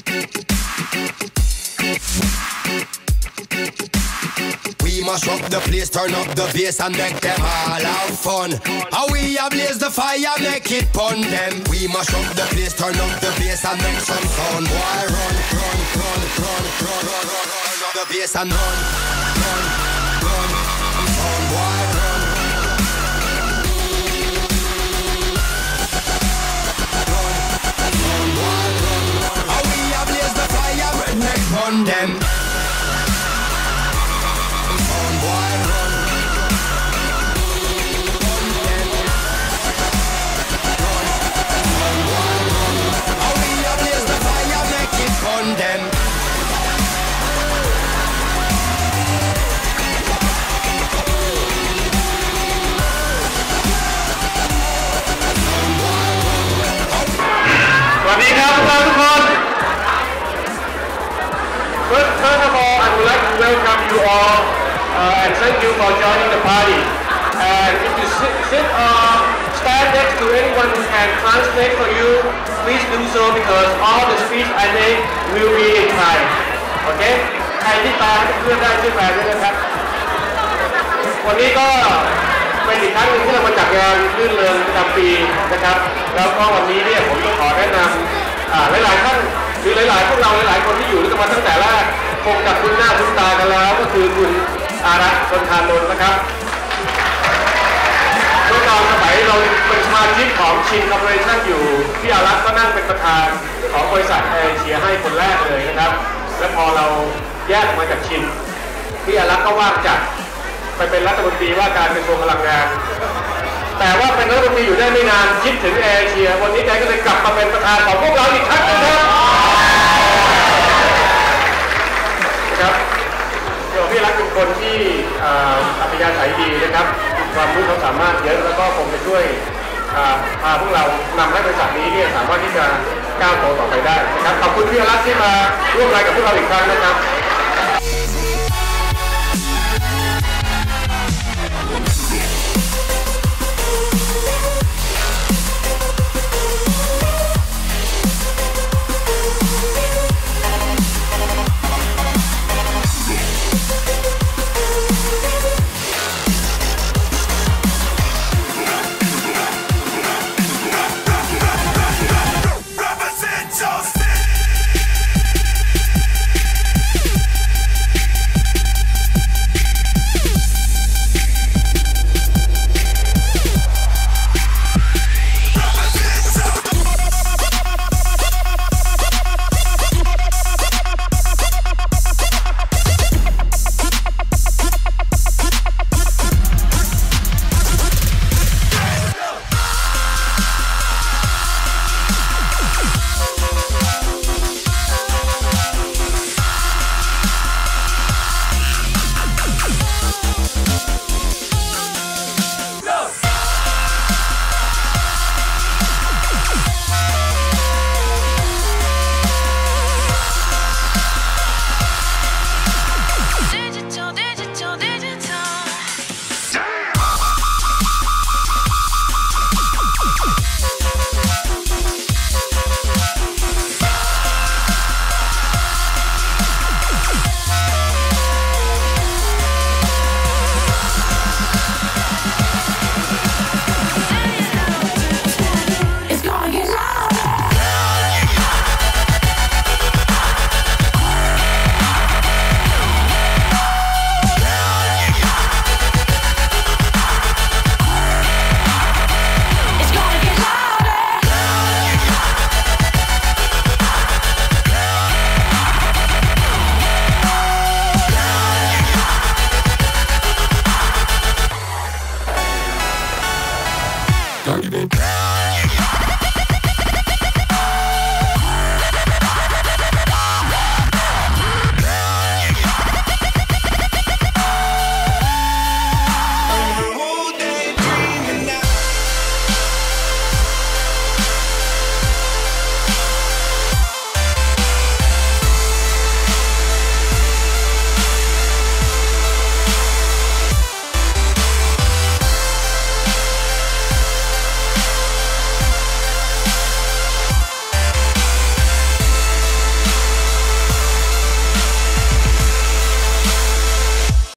We mash up the place, turn up the bass and make them all have fun. How we ablaze the fire, make it pun them. We mash up the place, turn up the bass and make some sound. Boy, run, run, run, run, run, run, run, run up the bass and run, run, run, sound. Boy, run, run, sound. Boy, run, run. How we ablaze the fire, make pun them. Them. First of all, I would like to welcome you all and thank you for joining the party. And if you sit or stand next to anyone who can translate for you, please do so because all the speech I make will be in Thai. Okay? ใครที่ตามเพื่อนได้ช่วยแปลด้วยนะครับ วันนี้ก็เป็นอีกครั้งหนึ่งที่เรามาจัดงานรื่นเริงประจำปีนะครับ แล้วก็วันนี้เนี่ยผมต้องขอแนะนำหลายๆท่านหรือหลายๆพวกเราหลายๆคนที่อยู่ด้วยกันมาตั้งแต่แรกคงจะคุ้นหน้าคุ้นตากันแล้วก็คือคุณอารักษ์ ชนธานนท์นะครับเมื่อตอนสมัยเราเป็นสมาชิกของชินคอร์ปอเรชั่นอยู่พี่อารักษ์ก็นั่งเป็นประธานของบริษัทแอร์เอเชียให้คนแรกเลยนะครับและพอเราแยกมาจากชินพี่อารักษ์ก็ว่างจากไปเป็นรัฐมนตรีว่าการกระทรวงพลังงานแต่ว่าเป็นรัฐมนตรีอยู่ได้ไม่นานคิดถึงแอร์เอเชียวันนี้แกก็เลยกลับมาเป็นประธานของพวกเราอีกครั้งนะครับพี่รักเป็นคนที่อัธยาศัยดีนะครับความรู้ความสามารถเยอะแล้วก็คงจะช่วยพาพวกเรานำให้บริษัทนี้เนี่ยสามารถที่จะก้าวโตต่อไปได้นะครับขอบคุณพี่รักที่มาร่วมงานกับพวกเราอีกครั้งนะครับ